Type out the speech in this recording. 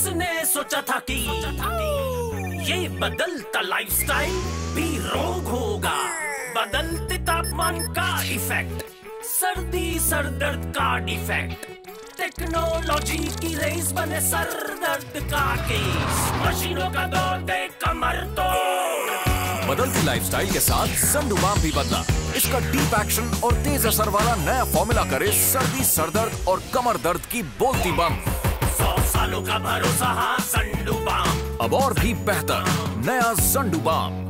उसने सोचा था कि ये बदलता लाइफस्टाइल भी रोग होगा। बदलते तापमान का इफेक्ट, सर्दी सर दर्द का डिफेक्ट, टेक्नोलॉजी की रेस बने सर दर्द का केस, मशीनों का दौर दे कमर तोड़। बदलती लाइफस्टाइल के साथ संडूबाम भी बदला। इसका डीप एक्शन और तेज असर वाला नया फॉर्मूला करे सर्दी सरदर्द और कमर दर्द की बोलती बंद। 100 सालों का भरोसा, हाँ संडूबाम। अब और भी बेहतर नया संडूबाम।